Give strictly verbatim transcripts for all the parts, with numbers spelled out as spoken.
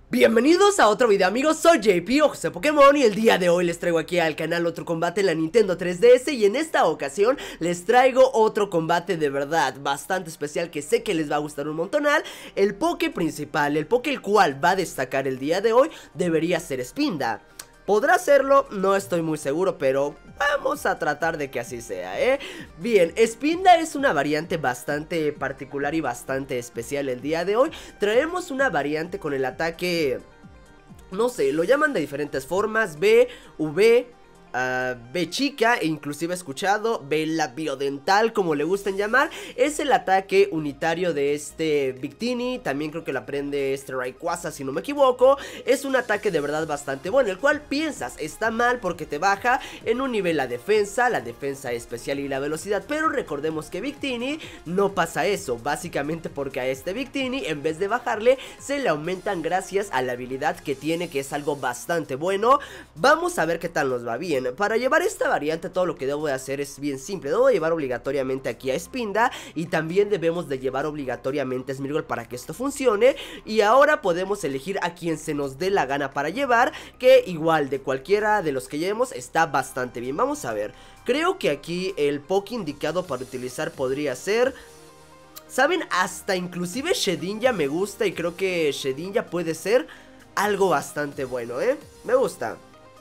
Bienvenidos a otro video, amigos. Soy J P o José Pokémon y el día de hoy les traigo aquí al canal otro combate en la Nintendo tres D S. Y en esta ocasión les traigo otro combate de verdad bastante especial que sé que les va a gustar un montonal. El Poké principal, el Poké el cual va a destacar el día de hoy, debería ser Spinda. ¿Podrá hacerlo? No estoy muy seguro, pero vamos a tratar de que así sea, ¿eh? Bien, Spinda es una variante bastante particular y bastante especial el día de hoy. Traemos una variante con el ataque, no sé, lo llaman de diferentes formas, B, V... Uh, B chica, e inclusive he escuchado B labiodental, como le gustan llamar. Es el ataque unitario de este Victini. También creo que lo aprende este Rayquaza, si no me equivoco. Es un ataque de verdad bastante bueno, el cual piensas está mal porque te baja en un nivel la defensa, la defensa especial y la velocidad. Pero recordemos que Victini no pasa eso, básicamente porque a este Victini, en vez de bajarle, se le aumentan gracias a la habilidad que tiene, que es algo bastante bueno. Vamos a ver qué tal nos va. Bien, para llevar esta variante todo lo que debo de hacer es bien simple. Debo de llevar obligatoriamente aquí a Spinda y también debemos de llevar obligatoriamente a Smeargle para que esto funcione. Y ahora podemos elegir a quien se nos dé la gana para llevar, que igual de cualquiera de los que llevemos está bastante bien. Vamos a ver, creo que aquí el Poké indicado para utilizar podría ser... ¿Saben? Hasta inclusive Shedinja me gusta y creo que Shedinja puede ser algo bastante bueno, ¿eh? Me gusta.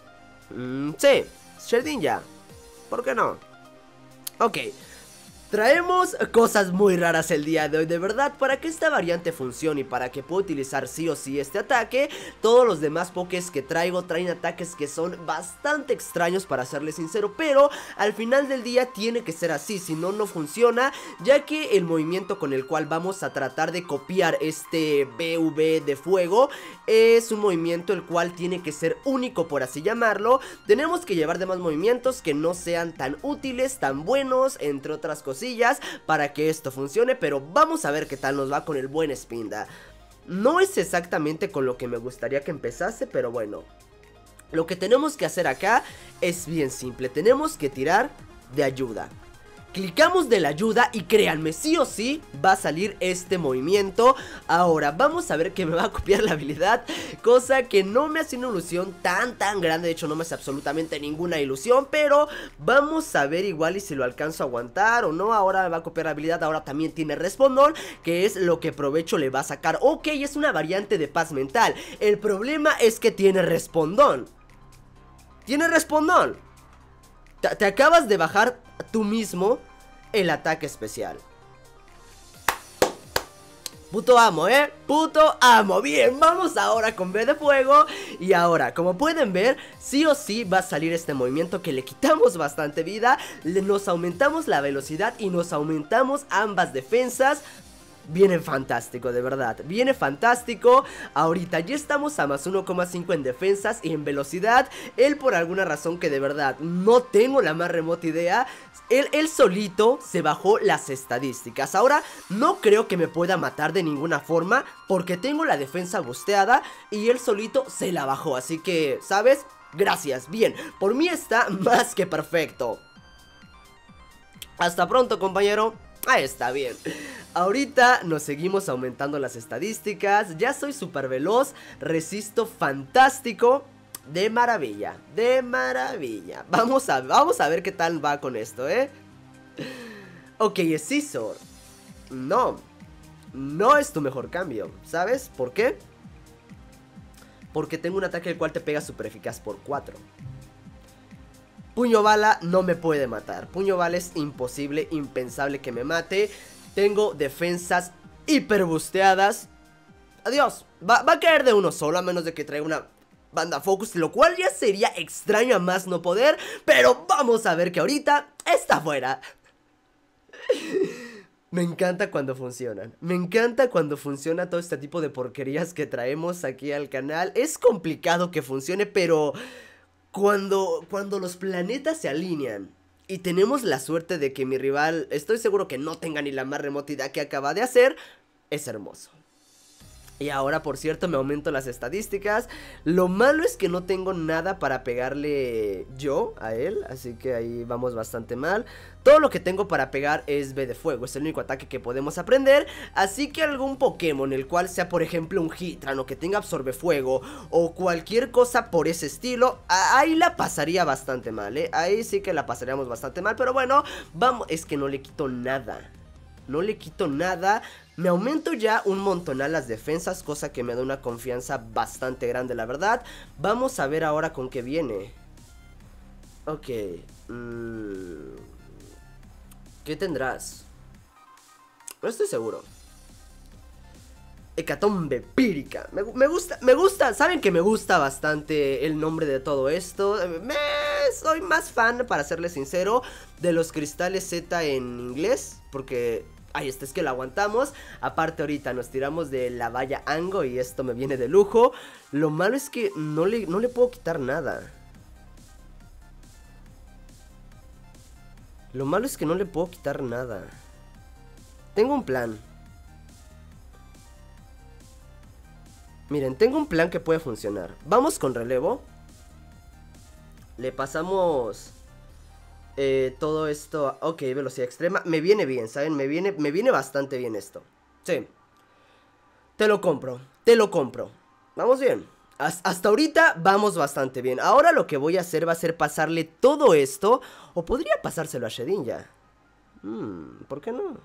Mm, sí, Shedinja, ¿por qué no? Ok, traemos cosas muy raras el día de hoy, de verdad. Para que esta variante funcione y para que pueda utilizar sí o sí este ataque, todos los demás pokés que traigo traen ataques que son bastante extraños, para serles sincero. Pero al final del día tiene que ser así, si no, no funciona. Ya que el movimiento con el cual vamos a tratar de copiar este B V de fuego es un movimiento el cual tiene que ser único, por así llamarlo. Tenemos que llevar demás movimientos que no sean tan útiles, tan buenos, entre otras cosas, para que esto funcione. Pero vamos a ver qué tal nos va con el buen Spinda. No es exactamente con lo que me gustaría que empezase, pero bueno, lo que tenemos que hacer acá es bien simple. Tenemos que tirar de ayuda. Clicamos de la ayuda y créanme, sí o sí va a salir este movimiento. Ahora vamos a ver que me va a copiar la habilidad, cosa que no me hace una ilusión tan tan grande. De hecho no me hace absolutamente ninguna ilusión, pero vamos a ver igual y si lo alcanzo a aguantar o no. Ahora me va a copiar la habilidad, ahora también tiene respondón, que es lo que provecho le va a sacar. Ok, es una variante de paz mental. El problema es que tiene respondón. Tiene respondón. Te, te acabas de bajar tú mismo el ataque especial. Puto amo, ¿eh? Puto amo. Bien, vamos ahora con B de fuego. Y ahora, como pueden ver, sí o sí va a salir este movimiento que le quitamos bastante vida. le, Nos aumentamos la velocidad y nos aumentamos ambas defensas. Viene fantástico, de verdad, viene fantástico. Ahorita ya estamos a más uno coma cinco en defensas y en velocidad. Él, por alguna razón que de verdad no tengo la más remota idea, Él, él solito se bajó las estadísticas. Ahora no creo que me pueda matar de ninguna forma, porque tengo la defensa busteada y él solito se la bajó. Así que, ¿sabes? Gracias, bien, por mí está más que perfecto. Hasta pronto, compañero. Ahí está, bien. Ahorita nos seguimos aumentando las estadísticas. Ya soy súper veloz, resisto fantástico. De maravilla, de maravilla. Vamos a, vamos a ver qué tal va con esto, ¿eh? Ok, es Scizor. No, no es tu mejor cambio. ¿Sabes por qué? Porque tengo un ataque el cual te pega súper eficaz por cuatro. Puño bala no me puede matar. Puño bala es imposible, impensable que me mate. Tengo defensas hiper busteadas. Adiós, va, va a caer de uno solo, a menos de que traiga una banda focus, lo cual ya sería extraño a más no poder. Pero vamos a ver que ahorita está fuera. Me encanta cuando funcionan. Me encanta cuando funciona todo este tipo de porquerías que traemos aquí al canal. Es complicado que funcione, pero Cuando, cuando los planetas se alinean y tenemos la suerte de que mi rival, estoy seguro que no tenga ni la más remota idea que acaba de hacer, es hermoso. Y ahora, por cierto, me aumento las estadísticas. Lo malo es que no tengo nada para pegarle yo a él, así que ahí vamos bastante mal. Todo lo que tengo para pegar es B de fuego, es el único ataque que podemos aprender. Así que algún Pokémon, el cual sea por ejemplo un Heatran o que tenga absorbe fuego o cualquier cosa por ese estilo, ahí la pasaría bastante mal, ¿eh? Ahí sí que la pasaríamos bastante mal, pero bueno, vamos, es que no le quito nada. No le quito nada. Me aumento ya un montonal las defensas, cosa que me da una confianza bastante grande, la verdad. Vamos a ver ahora con qué viene. Ok. Mm. ¿Qué tendrás? No estoy seguro. Hecatombe pírica. Me, me gusta, me gusta, saben que me gusta bastante el nombre de todo esto. Me, soy más fan, para serles sincero, de los cristales Z en inglés, porque... Ahí está, es que lo aguantamos. Aparte ahorita nos tiramos de la valla Ango y esto me viene de lujo. Lo malo es que no le, no le puedo quitar nada. Lo malo es que no le puedo quitar nada. Tengo un plan. Miren, tengo un plan que puede funcionar. Vamos con relevo. Le pasamos... Eh, todo esto, ok, velocidad extrema. Me viene bien, ¿saben? Me viene, me viene bastante bien esto. Sí. Te lo compro, te lo compro. Vamos bien. Hasta ahorita vamos bastante bien. Ahora lo que voy a hacer va a ser pasarle todo esto. O podría pasárselo a Shedinja. Hmm, ¿por qué no?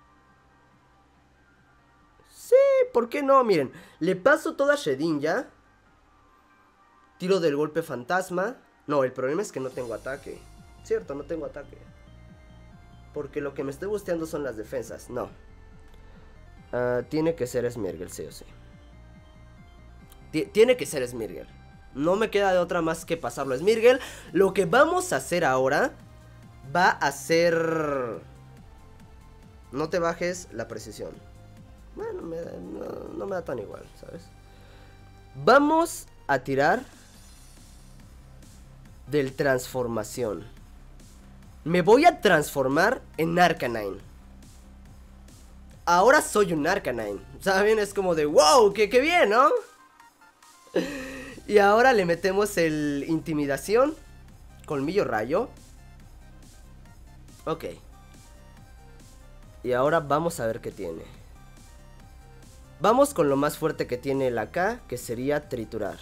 Sí, ¿por qué no? Miren, le paso todo a Shedinja. Tiro del golpe fantasma. No, el problema es que no tengo ataque. Cierto, no tengo ataque. Porque lo que me estoy busteando son las defensas. No. Uh, tiene que ser Smeargle, sí o sí. T tiene que ser Smeargle. No me queda de otra más que pasarlo a Smeargle. Lo que vamos a hacer ahora va a ser... No te bajes la precisión. Bueno, me da, no, no me da tan igual, ¿sabes? Vamos a tirar del transformación. Me voy a transformar en Arcanine. Ahora soy un Arcanine. ¿Saben? Es como de wow, que, que bien, ¿no? Y ahora le metemos el intimidación. Colmillo rayo. Ok. Y ahora vamos a ver qué tiene. Vamos con lo más fuerte que tiene el A K, que sería triturar.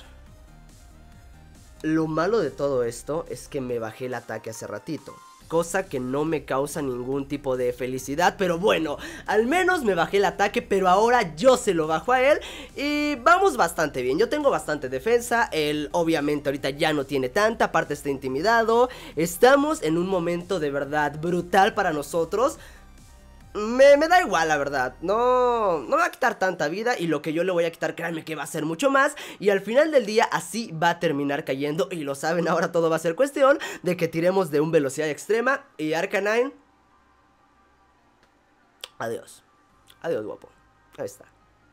Lo malo de todo esto es que me bajé el ataque hace ratito, cosa que no me causa ningún tipo de felicidad, pero bueno, al menos me bajé el ataque, pero ahora yo se lo bajo a él y vamos bastante bien. Yo tengo bastante defensa, él obviamente ahorita ya no tiene tanta, aparte está intimidado. Estamos en un momento de verdad brutal para nosotros. Me, me da igual, la verdad, no, no me va a quitar tanta vida y lo que yo le voy a quitar, créanme que va a ser mucho más. Y al final del día así va a terminar cayendo y lo saben, ahora todo va a ser cuestión de que tiremos de un velocidad extrema. Y Arcanine, adiós, adiós guapo, ahí está.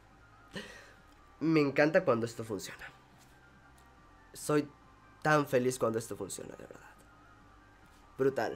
Me encanta cuando esto funciona. Soy tan feliz cuando esto funciona, de verdad. Brutal.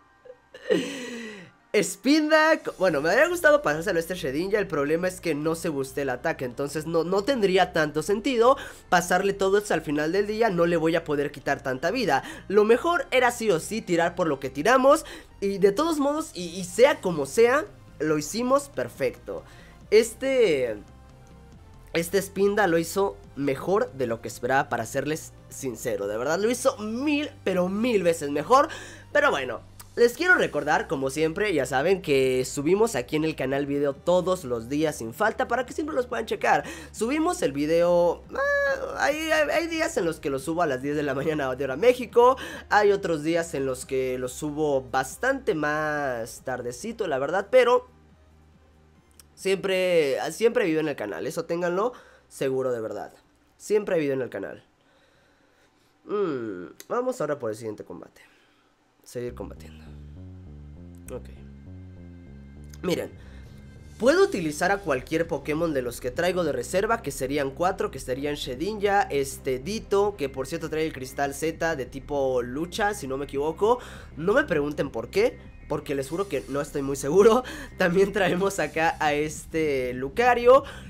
Spinda, bueno, me habría gustado pasárselo a este Shedinja. El problema es que no se buste el ataque, entonces no, no tendría tanto sentido pasarle todo esto al final del día. No le voy a poder quitar tanta vida. Lo mejor era sí o sí tirar por lo que tiramos. Y de todos modos, y, y sea como sea, lo hicimos perfecto. Este... Este Spinda lo hizo mejor de lo que esperaba, para serles sincero. De verdad, lo hizo mil, pero mil veces mejor. Pero bueno, les quiero recordar, como siempre, ya saben que subimos aquí en el canal video todos los días sin falta, para que siempre los puedan checar. Subimos el video, ah, hay, hay, hay días en los que lo subo a las diez de la mañana de hora México. Hay otros días en los que lo subo bastante más tardecito, la verdad, pero siempre, siempre vivo en el canal, eso ténganlo seguro, de verdad. Siempre he vivido en el canal. mm, Vamos ahora por el siguiente combate. Seguir combatiendo. Ok. Miren, puedo utilizar a cualquier Pokémon de los que traigo de reserva, que serían cuatro, que serían Shedinja, este Ditto, que por cierto trae el cristal Z de tipo lucha, si no me equivoco. No me pregunten por qué, porque les juro que no estoy muy seguro. También traemos acá a este Lucario.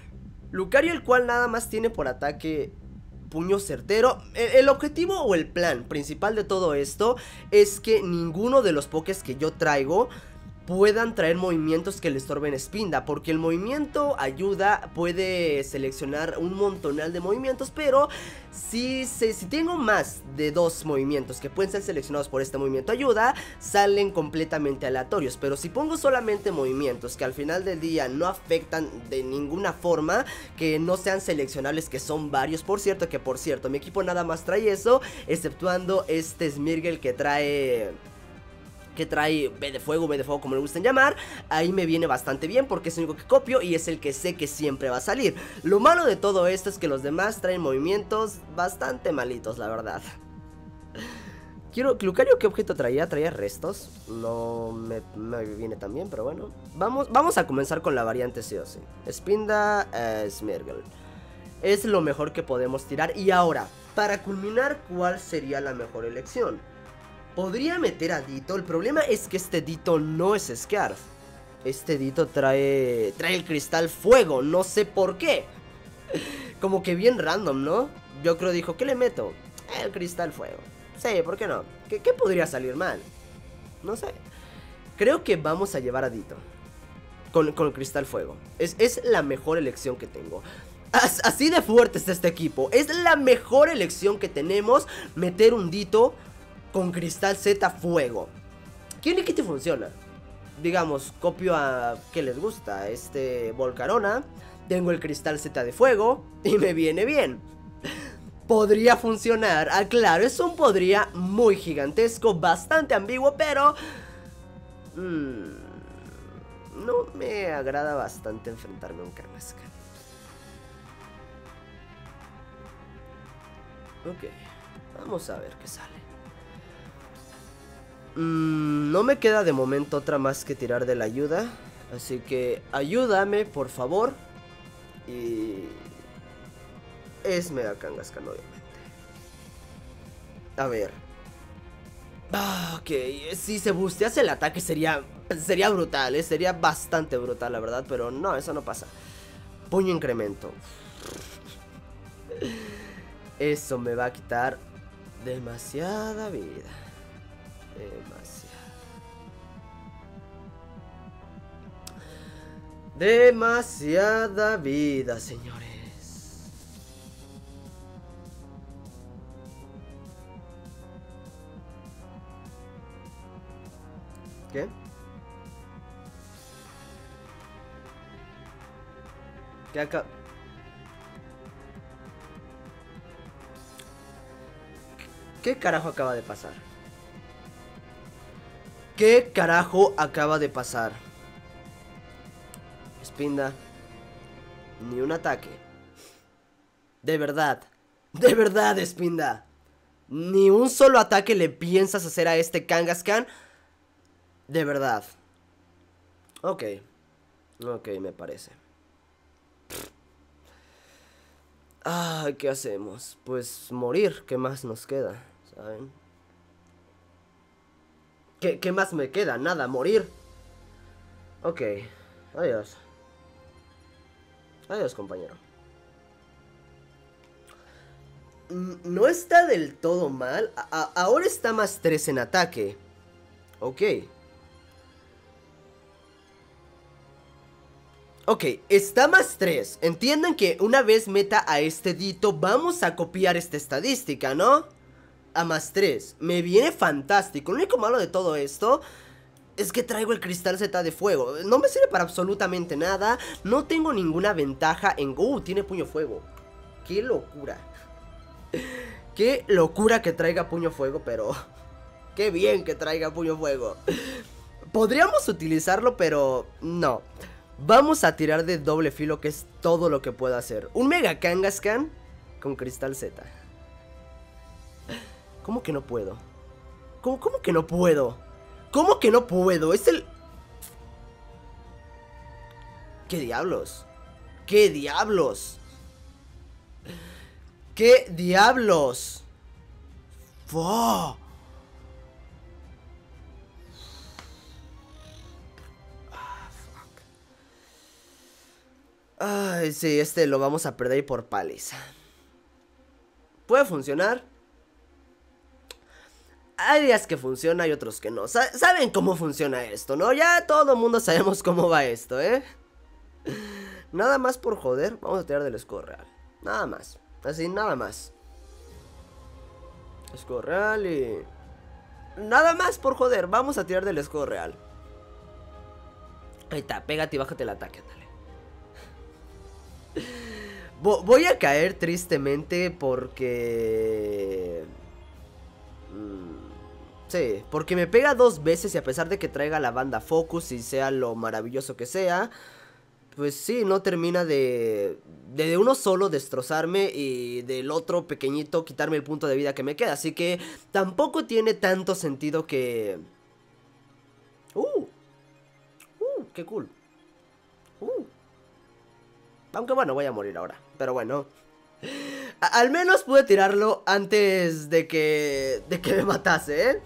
Lucario, el cual nada más tiene por ataque puño certero. El, el objetivo o el plan principal de todo esto es que ninguno de los pokés que yo traigo puedan traer movimientos que le estorben Spinda, porque el movimiento ayuda, puede seleccionar un montonal de movimientos, pero si, si, si tengo más de dos movimientos que pueden ser seleccionados por este movimiento ayuda, salen completamente aleatorios. Pero si pongo solamente movimientos que al final del día no afectan de ninguna forma, que no sean seleccionables, que son varios, por cierto, que por cierto mi equipo nada más trae eso, exceptuando este Smeargle que trae... que trae B de fuego, B de fuego, como le gustan llamar. Ahí me viene bastante bien porque es el único que copio y es el que sé que siempre va a salir. Lo malo de todo esto es que los demás traen movimientos bastante malitos, la verdad. Quiero... Lucario, ¿qué objeto traía? ¿Traía restos? No me, me viene tan bien, pero bueno. Vamos, vamos a comenzar con la variante sí o sí. Spinda, eh, Smeargle. Es lo mejor que podemos tirar. Y ahora, para culminar, ¿cuál sería la mejor elección? Podría meter a Ditto. El problema es que este Ditto no es Scarf. Este Ditto trae... Trae el cristal fuego. No sé por qué. Como que bien random, ¿no? Yo creo dijo, ¿qué le meto? El cristal fuego. Sí, ¿por qué no? ¿Qué, qué podría salir mal? No sé. Creo que vamos a llevar a Ditto Con, con el cristal fuego. Es, es la mejor elección que tengo. As, así de fuerte está este equipo. Es la mejor elección que tenemos. Meter un Ditto con cristal Z fuego. ¿Quién y qué te funciona? Digamos, copio a... ¿qué les gusta? Este... Volcarona. Tengo el cristal Z de fuego y me viene bien. Podría funcionar. Ah, claro, es un podría muy gigantesco, bastante ambiguo, pero... Mmm, no me agrada bastante enfrentarme a un Kangaskhan. Ok, vamos a ver qué sale. Mm, no me queda de momento otra más que tirar de la ayuda. Así que ayúdame, por favor. Y... es Mega Kangaskhan, obviamente. A ver. Ah, ok. Si se bustease el ataque sería... Sería brutal, ¿eh? Sería bastante brutal, la verdad. Pero no, eso no pasa. Puño incremento. Eso me va a quitar demasiada vida. Demasiada. Demasiada vida, señores. ¿Qué? ¿Qué acá? ¿Qué carajo acaba de pasar? ¿Qué carajo acaba de pasar? Spinda. Ni un ataque. De verdad. De verdad, Spinda. Ni un solo ataque le piensas hacer a este Kangaskhan. De verdad. Ok. Ok, me parece. Ah, ¿qué hacemos? Pues morir. ¿Qué más nos queda? ¿Saben? ¿Qué, qué más me queda? Nada, morir. Ok. Adiós. Adiós, compañero. No está del todo mal. A ahora está más tres en ataque. Ok. Ok, está más tres. Entiendan que una vez meta a este Ditto, vamos a copiar esta estadística, ¿no? A más tres. Me viene fantástico. Lo único malo de todo esto es que traigo el cristal Z de fuego. No me sirve para absolutamente nada. No tengo ninguna ventaja en... Uh, tiene puño fuego. Qué locura. Qué locura que traiga puño fuego, pero... qué bien que traiga puño fuego. Podríamos utilizarlo, pero... no. Vamos a tirar de doble filo, que es todo lo que puedo hacer. Un Mega Kangaskhan con cristal Z. ¿Cómo que no puedo? ¿Cómo, cómo que no puedo? ¿Cómo que no puedo? Es el... ¿Qué diablos? ¿Qué diablos? ¿Qué diablos? ¡Wow! Ay, sí, este lo vamos a perder por paliza. ¿Puede funcionar? Hay días que funciona y otros que no. Sa- ¿Saben cómo funciona esto, no? Ya todo el mundo sabemos cómo va esto, ¿eh? Nada más por joder, vamos a tirar del escudo real. Nada más, así, nada más. Escudo real y... Nada más por joder, vamos a tirar del escudo real. Ahí está, pégate y bájate el ataque, ándale. Voy a caer tristemente porque... Sí, porque me pega dos veces y a pesar de que traiga la banda Focus y sea lo maravilloso que sea, pues sí, no termina de... De uno solo destrozarme y del otro pequeñito quitarme el punto de vida que me queda. Así que tampoco tiene tanto sentido que... Uh, uh, qué cool. Uh. Aunque bueno, voy a morir ahora, pero bueno. A al menos pude tirarlo antes de que... De que me matase, ¿eh?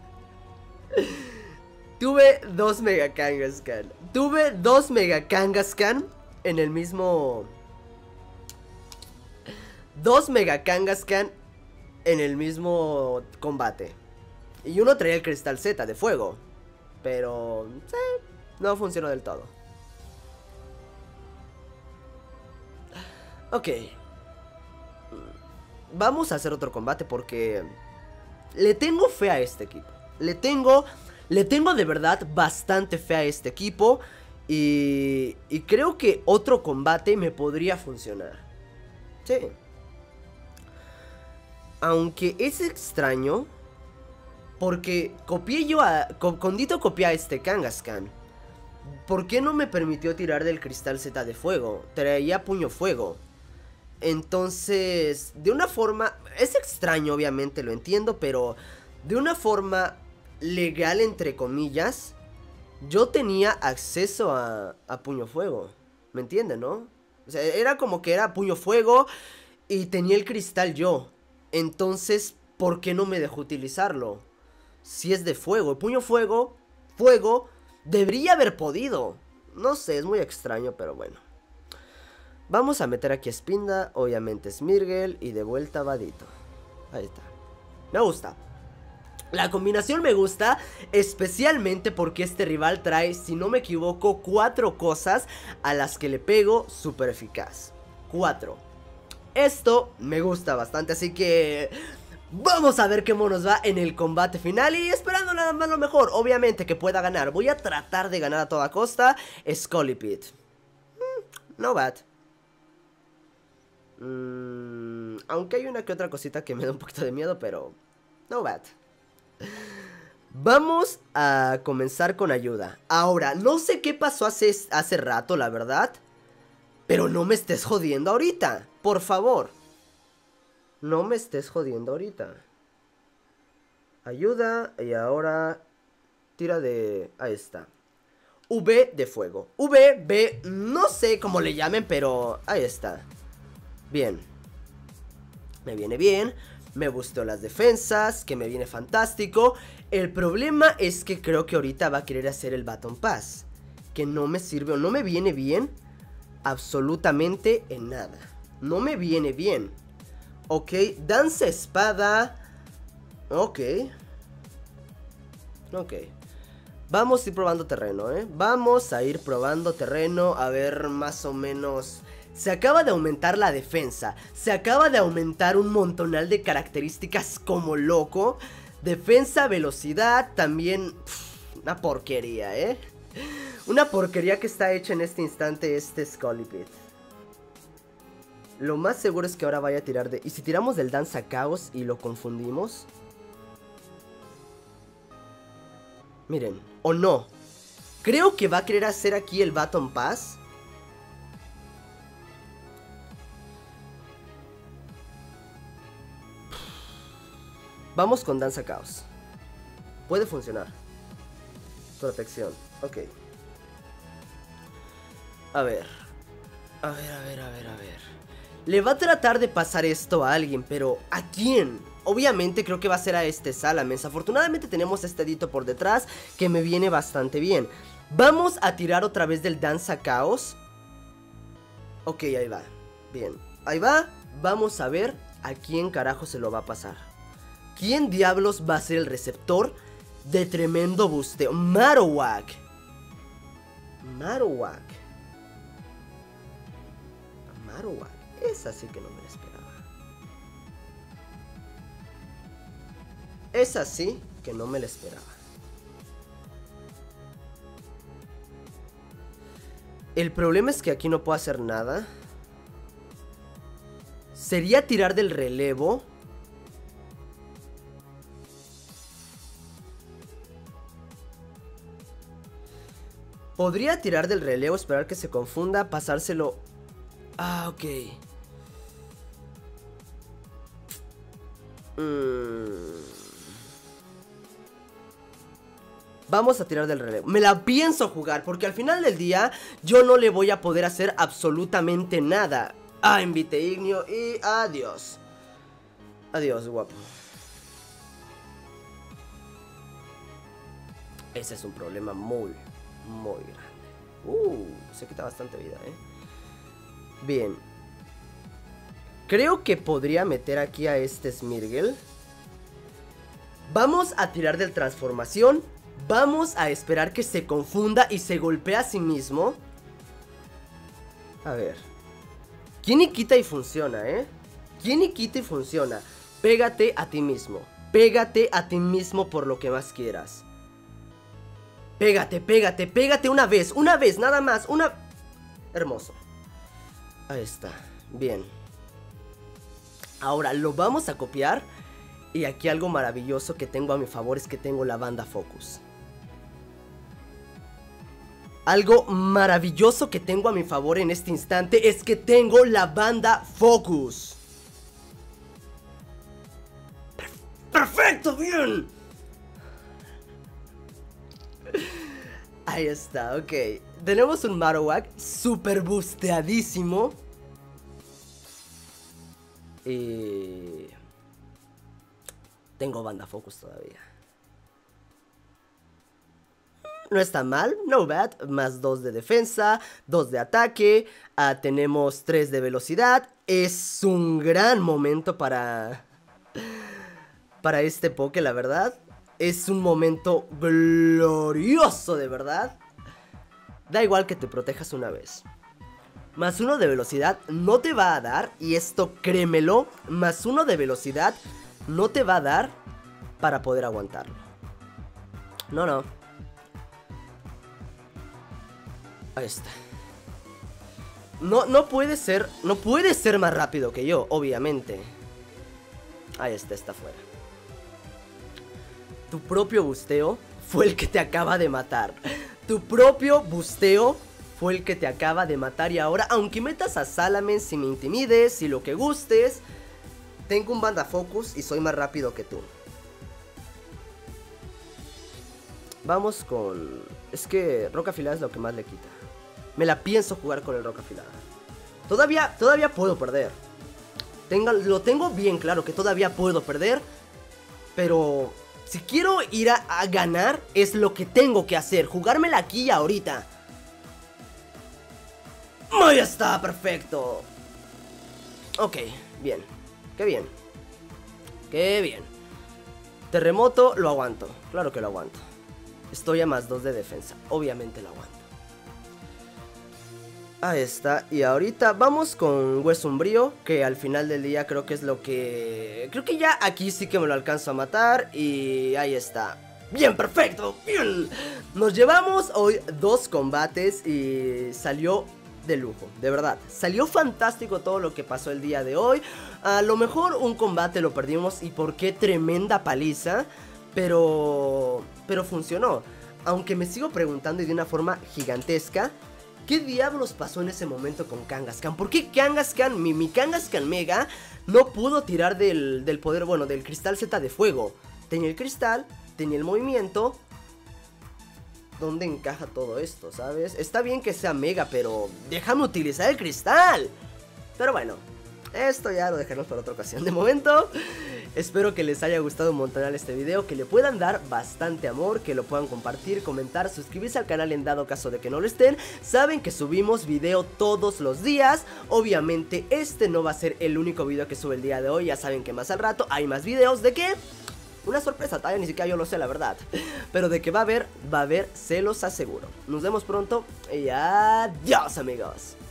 Tuve dos Mega Kangaskhan. Tuve dos Mega Kangaskhan en el mismo... Dos Mega Kangaskhan en el mismo combate. Y uno traía el Cristal Z de fuego. Pero... sí, no funcionó del todo. Ok. Vamos a hacer otro combate porque... Le tengo fe a este equipo. Le tengo... Le tengo de verdad bastante fe a este equipo. Y... Y creo que otro combate me podría funcionar. Sí. Aunque es extraño. Porque copié yo a... Condito copié a este Kangaskhan. ¿Por qué no me permitió tirar del Cristal Z de fuego? Traía puño fuego. Entonces, de una forma... Es extraño, obviamente, lo entiendo, pero... De una forma legal, entre comillas, yo tenía acceso a, a puño fuego. ¿Me entienden, no? O sea, era como que era puño fuego y tenía el cristal yo. Entonces, ¿por qué no me dejó utilizarlo? Si es de fuego, el puño fuego, fuego, debería haber podido. No sé, es muy extraño, pero bueno. Vamos a meter aquí a Spinda, obviamente Smeargle y de vuelta Vadito. Ahí está. Me gusta. La combinación me gusta, especialmente porque este rival trae, si no me equivoco, cuatro cosas a las que le pego súper eficaz. Cuatro. Esto me gusta bastante, así que... Vamos a ver cómo nos va en el combate final y esperando nada más lo mejor, obviamente que pueda ganar. Voy a tratar de ganar a toda costa. Scolipede. Mm, no bad. Mm, aunque hay una que otra cosita que me da un poquito de miedo, pero... No bad. Vamos a comenzar con ayuda. Ahora, no sé qué pasó hace, hace rato, la verdad. Pero no me estés jodiendo ahorita. Por favor. No me estés jodiendo ahorita. Ayuda. Y ahora... Tira de... Ahí está. V de fuego. V, B, no sé cómo le llamen, pero... Ahí está. Bien. Me viene bien. Me gustó las defensas, que me viene fantástico. El problema es que creo que ahorita va a querer hacer el Baton Pass, que no me sirve o no me viene bien absolutamente en nada. No me viene bien. Ok, danza espada. Ok. Ok. Vamos a ir probando terreno, ¿eh? Vamos a ir probando terreno, a ver más o menos... Se acaba de aumentar la defensa, se acaba de aumentar un montonal de características como loco. Defensa, velocidad, también... Pff, una porquería, ¿eh? Una porquería que está hecha en este instante este Scolipede. Lo más seguro es que ahora vaya a tirar de... ¿Y si tiramos del Danza Caos y lo confundimos? Miren, o no. Creo que va a querer hacer aquí el Baton Pass. Vamos con Danza Caos. Puede funcionar. Protección, ok. A ver. A ver, a ver, a ver, a ver. Le va a tratar de pasar esto a alguien, pero ¿a quién? Obviamente creo que va a ser a este Salamence. Afortunadamente tenemos este Dito por detrás que me viene bastante bien. Vamos a tirar otra vez del Danza Caos. Ok, ahí va. Bien, ahí va. Vamos a ver a quién carajo se lo va a pasar. ¿Quién diablos va a ser el receptor de tremendo busteo? Marowak. Marowak. Marowak. Esa sí que no me la esperaba. Esa sí que no me la esperaba. El problema es que aquí no puedo hacer nada. Sería tirar del relevo. Podría tirar del relevo, esperar que se confunda, pasárselo. Ah, ok. Mm. Vamos a tirar del relevo. Me la pienso jugar porque al final del día yo no le voy a poder hacer absolutamente nada. Ah, invite Ignio y adiós. Adiós, guapo. Ese es un problema muy, muy grande. Uh, se quita bastante vida, eh. Bien. Creo que podría meter aquí a este Smirgel. Vamos a tirar del transformación. Vamos a esperar que se confunda y se golpee a sí mismo. A ver. ¿Quién y quita y funciona, eh? ¿Quién y quita y funciona? Pégate a ti mismo. Pégate a ti mismo por lo que más quieras. Pégate, pégate, pégate una vez. Una vez, nada más. Una... Hermoso. Ahí está. Bien. Ahora lo vamos a copiar. Y aquí algo maravilloso que tengo a mi favor es que tengo la banda Focus. Algo maravilloso que tengo a mi favor en este instante es que tengo la banda Focus. ¡Perfecto! ¡Bien! Ahí está, ok. Tenemos un Marowak super busteadísimo. Y... tengo banda Focus todavía. No está mal, no bad. Más dos de defensa, dos de ataque. uh, Tenemos tres de velocidad. Es un gran momento para... para este Poké, la verdad. Es un momento glorioso, de verdad. Da igual que te protejas una vez. Más uno de velocidad no te va a dar. Y esto créemelo. Más uno de velocidad no te va a dar para poder aguantarlo. No, no. Ahí está. No, no puede ser. No puede ser más rápido que yo, obviamente. Ahí está, está fuera. Tu propio busteo fue el que te acaba de matar. Tu propio busteo fue el que te acaba de matar. Y ahora, aunque metas a Salamence, si me intimides, si lo que gustes, tengo un banda Focus y soy más rápido que tú. Vamos con... es que roca afilada es lo que más le quita. Me la pienso jugar con el roca afilada. Todavía, todavía puedo perder. Tenga, lo tengo bien claro que todavía puedo perder. Pero si quiero ir a, a ganar, es lo que tengo que hacer. Jugármela aquí y ahorita. ¡Ahí está! Perfecto. Ok, bien. Qué bien. Qué bien. Terremoto, lo aguanto. Claro que lo aguanto. Estoy a más dos de defensa. Obviamente lo aguanto. Ahí está. Y ahorita vamos con Hueso Umbrío, que al final del día creo que es lo que... creo que ya aquí sí que me lo alcanzo a matar. Y ahí está. Bien, perfecto. Bien. Nos llevamos hoy dos combates y salió de lujo, de verdad. Salió fantástico todo lo que pasó el día de hoy. A lo mejor un combate lo perdimos y por qué tremenda paliza. Pero... pero funcionó. Aunque me sigo preguntando y de una forma gigantesca, ¿qué diablos pasó en ese momento con Kangaskhan? ¿Por qué Kangaskhan, mi, mi Kangaskhan Mega, no pudo tirar del, del poder, bueno, del cristal Z de fuego? Tenía el cristal, tenía el movimiento. ¿Dónde encaja todo esto, sabes? Está bien que sea Mega, pero déjame utilizar el cristal. Pero bueno, esto ya lo dejaremos para otra ocasión. De momento, espero que les haya gustado un montón este video, que le puedan dar bastante amor, que lo puedan compartir, comentar, suscribirse al canal en dado caso de que no lo estén. Saben que subimos video todos los días. Obviamente este no va a ser el único video que sube el día de hoy. Ya saben que más al rato hay más videos. ¿De qué? Una sorpresa, todavía ni siquiera yo lo sé, la verdad. Pero de que va a haber, va a haber, se los aseguro. Nos vemos pronto y adiós, amigos.